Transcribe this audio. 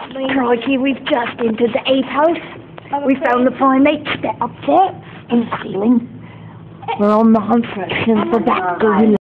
Crikey, we've just entered the ape house. We found the primates. They're up there in the ceiling. We're on the hunt for a silverback gorilla.